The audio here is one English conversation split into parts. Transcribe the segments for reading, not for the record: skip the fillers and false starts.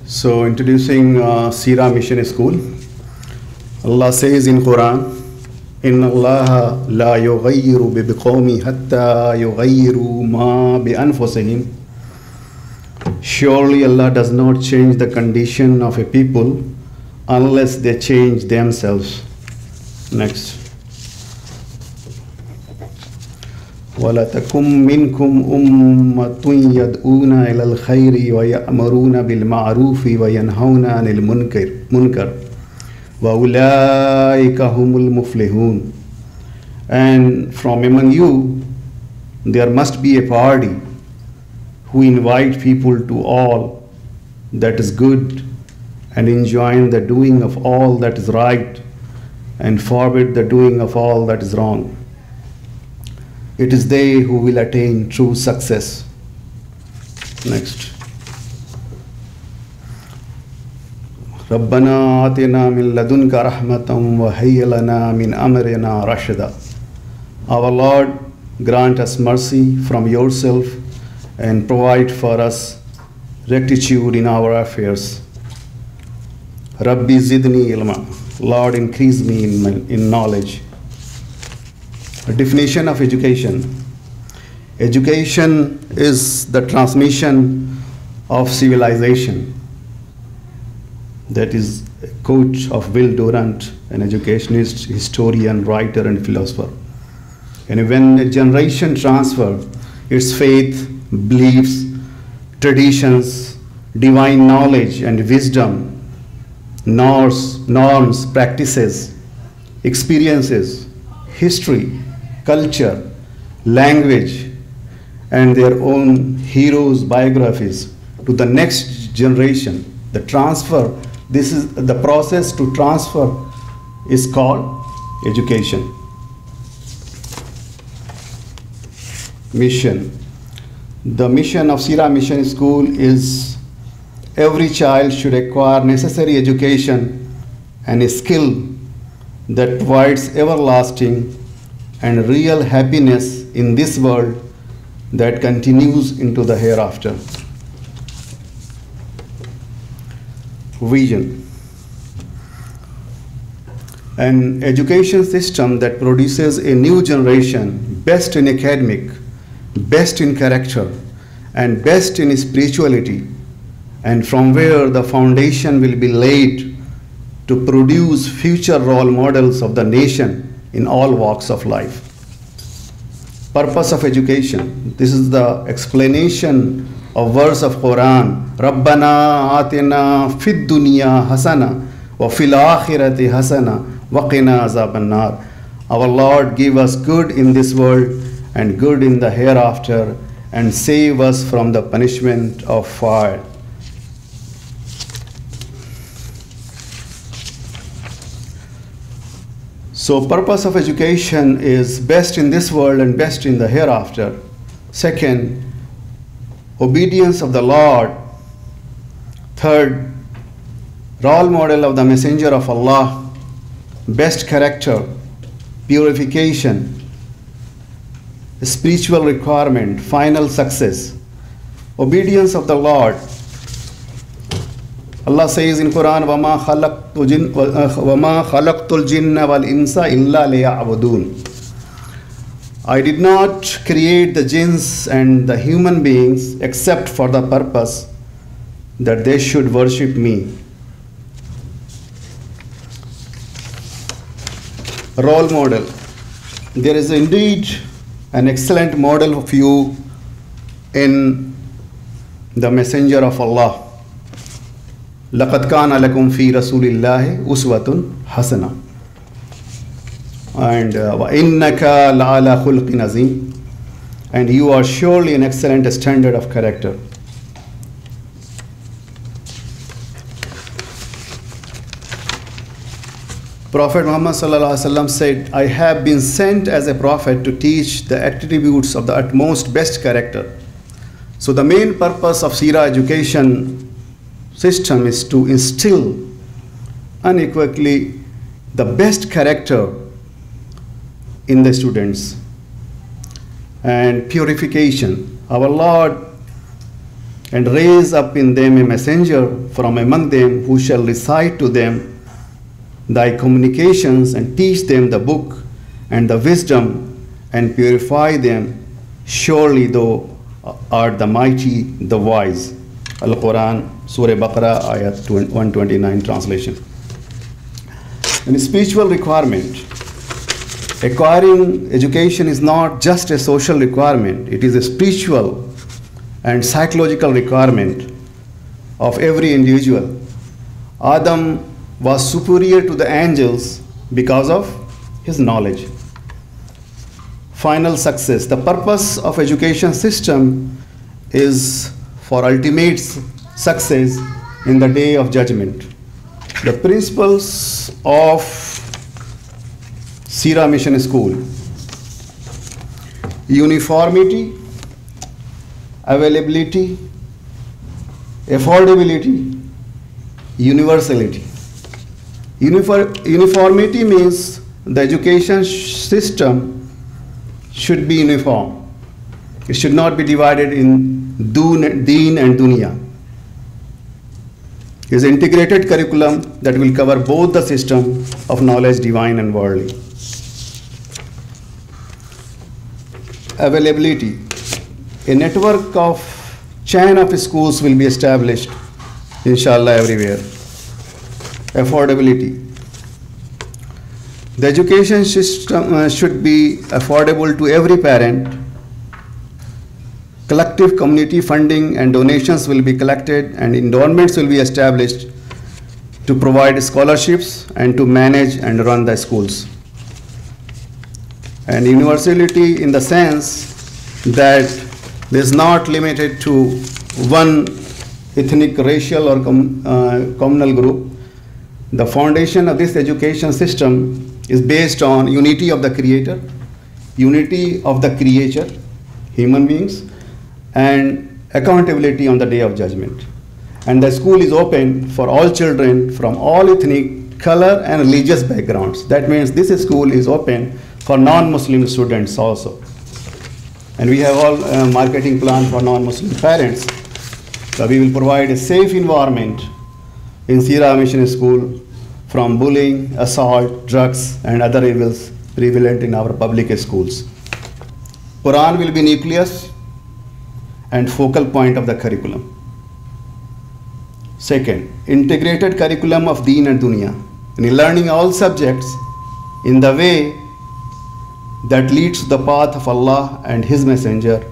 So introducing Sira Mission School. Allah says in Quran, "Inna Allah la yughayyiru biqawmi hatta yughayyiru ma bi anfusihim." Surely Allah does not change the condition of a people unless they change themselves. Next. وَلَتَكُمْ مِنْكُمْ أُمَّةٌ يَدْعُونَ إِلَى الْخَيْرِ وَيَأْمُرُونَ بِالْمَعْرُوفِ وَيَنْهَوْنَ عَنِ الْمُنكَرِ وَأُولَٰئِكَ هُمُ الْمُفْلِحُونَ. And from among you there must be a party who invite people to all that is good and enjoin the doing of all that is right and forbid the doing of all that is wrong. It is they who will attain true success. Next. رَبَّنَا آتِنَا مِن لَدُنْكَ رَحْمَةً وَهَيِّئْ لَنَا مِنْ أَمْرِنَا رَشَدًا. Our Lord, grant us mercy from yourself and provide for us rectitude in our affairs. Rabbi zidni ilma. Lord, increase me in knowledge. A definition of education. Education is the transmission of civilization. That is a quote of Will Durant, an educationist, historian, writer, and philosopher. And when a generation transfers its faith, beliefs, traditions, divine knowledge, and wisdom, norms, practices, experiences, history, culture, language, and their own heroes' biographies to the next generation. The transfer, this is the process to transfer is called education. Mission. The mission of Sira Mission School is every child should acquire necessary education and a skill that provides everlasting and real happiness in this world that continues into the hereafter. Vision. An education system that produces a new generation best in academic, best in character, and best in spirituality, and from where the foundation will be laid to produce future role models of the nation in all walks of life. Purpose of education. This is the explanation of verse of Quran. Rabbana atina fid dunya hasana wa fil akhirati hasana wa qina azaban nar. Our Lord, give us good in this world and good in the hereafter, and save us from the punishment of fire. So purpose of education is best in this world and best in the hereafter. Second, obedience of the Lord. Third, role model of the Messenger of Allah. Best character, purification, spiritual requirement, final success. Obedience of the Lord. Allah says in Quran, وَمَا خَلَقْتُ الْجِنَّ وَالْإِنسَ إِلَّا لِيَعْبُدُونَ. I did not create the jinns and the human beings except for the purpose that they should worship me. Role model. There is indeed an excellent model of you in the Messenger of Allah. لَقَدْ كَانَ لَكُمْ فِي رَسُولِ اللَّهِ أُسْوَةٌ حَسَنَةٌ. And وَإِنَّكَ لَعَلَى خُلْقٍ عَظِيمٍ. And you are surely an excellent standard of character. Prophet Muhammad ﷺ said, I have been sent as a prophet to teach the attributes of the utmost best character. So the main purpose of Sira education system is to instill unequivocally the best character in the students. And purification. Our Lord and raise up in them a messenger from among them who shall recite to them thy communications and teach them the book and the wisdom and purify them. Surely thou art the mighty, the wise. Al-Quran, Surah Baqarah, Ayat 129 translation. And spiritual requirement. Acquiring education is not just a social requirement, it is a spiritual and psychological requirement of every individual. Adam was superior to the angels because of his knowledge. Final success. The purpose of education system is for ultimate success in the day of judgment. The principles of Sira Mission School: uniformity, availability, affordability, universality. Uniformity means the education system should be uniform. It should not be divided in deen and dunya. It is an integrated curriculum that will cover both the system of knowledge, divine and worldly. Availability. A network of chain of schools will be established, inshallah, everywhere. Affordability. The education system should be affordable to every parent. Collective community funding and donations will be collected and endowments will be established to provide scholarships and to manage and run the schools. And universality in the sense that it is not limited to one ethnic, racial or communal group. The foundation of this education system is based on unity of the Creator, unity of the creature, human beings, and accountability on the day of judgment. And the school is open for all children from all ethnic, color and religious backgrounds. That means this school is open for non-Muslim students also. And we have all marketing plan for non-Muslim parents. So we will provide a safe environment in Sira Mission School from bullying, assault, drugs and other evils prevalent in our public schools. Quran will be nucleus and focal point of the curriculum. Second, integrated curriculum of Deen and Dunya. In learning all subjects in the way that leads to the path of Allah and His Messenger.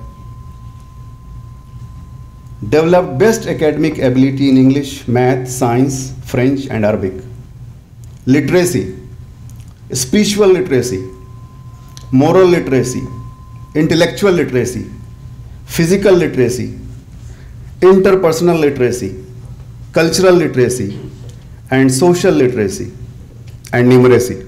Develop best academic ability in English, math, science, French and Arabic. Literacy, spiritual literacy, moral literacy, intellectual literacy, physical literacy, interpersonal literacy, cultural literacy, and social literacy and numeracy.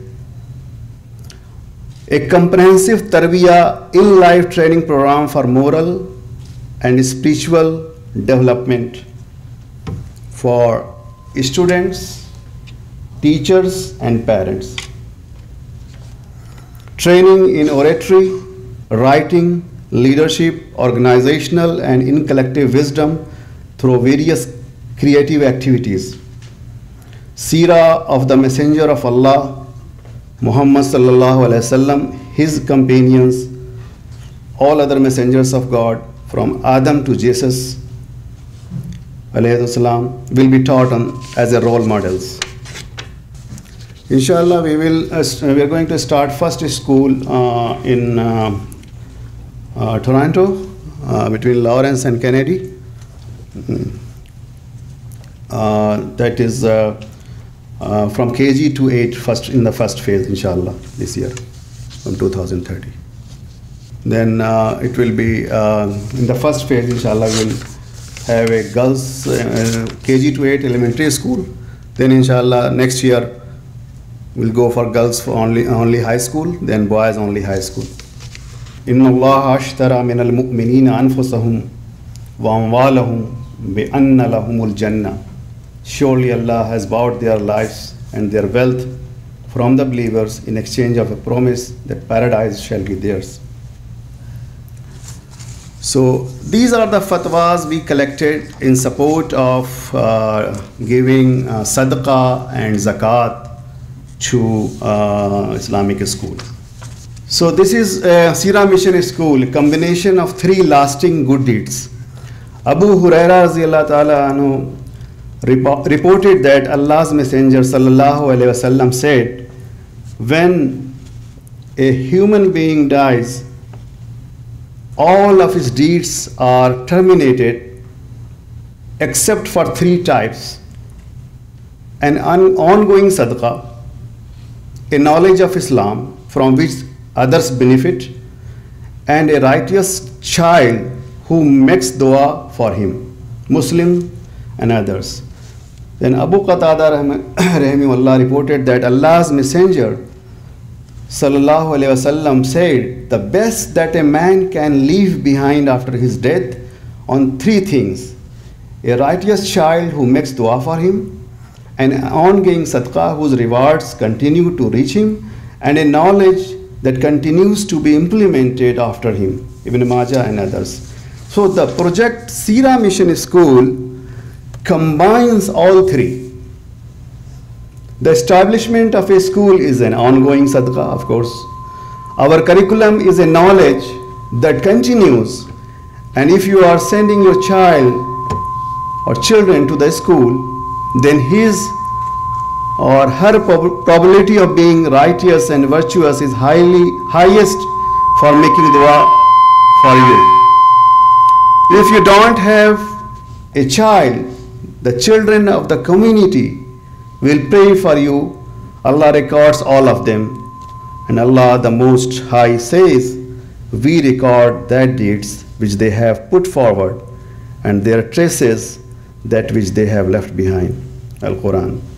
A comprehensive Tarbiyah in-life training program for moral and spiritual development for students, teachers, and parents. Training in oratory, writing, leadership, organizational, and in collective wisdom through various creative activities. Seerah of the Messenger of Allah, Muhammad sallallahu alaihi wasallam, his companions, all other messengers of God from Adam to Jesus alayhi salam will be taught as a role models. Inshallah, we are going to start first school in Toronto between Lawrence and Kennedy. That is from KG to 8 in the first phase, inshallah, this year from 2030. Then it will be in the first phase, inshallah, we'll have a girls KG to 8 elementary school. Then inshallah next year we'll go for girls for only high school, then boys only high school. Inna Allah ashtara min al-mu'minina anfusahum wa amwalahum bi anna lahumul jannah. Surely Allah has bought their lives and their wealth from the believers in exchange of a promise that paradise shall be theirs. So these are the fatwas we collected in support of giving sadaqah and zakat to Islamic school. So this is Sira Mission School, a combination of 3 lasting good deeds. Abu Huraira radiyallahu ta'ala anhu reported that Allah's Messenger sallallahu alaihi wasallam said, when a human being dies, all of his deeds are terminated except for 3 types: an ongoing sadaqah, a knowledge of Islam from which others benefit, and a righteous child who makes dua for him, Muslim and others. Then Abu Qatada rahimahullah reported that Allah's Messenger sallallahu alaihi wasallam said, the best that a man can leave behind after his death on 3 things: a righteous child who makes dua for him, an ongoing sadaqah whose rewards continue to reach him, and a knowledge that continues to be implemented after him, Ibn Majah and others. So the project Sira Mission School combines all 3. The establishment of a school is an ongoing sadaqah, of course. Our curriculum is a knowledge that continues, and if you are sending your child or children to the school, then his or her probability of being righteous and virtuous is highest for making dua for you. If you don't have a child, the children of the community will pray for you. Allah records all of them. And Allah the Most High says, we record that deeds which they have put forward and their traces that which they have left behind. Al-Quran.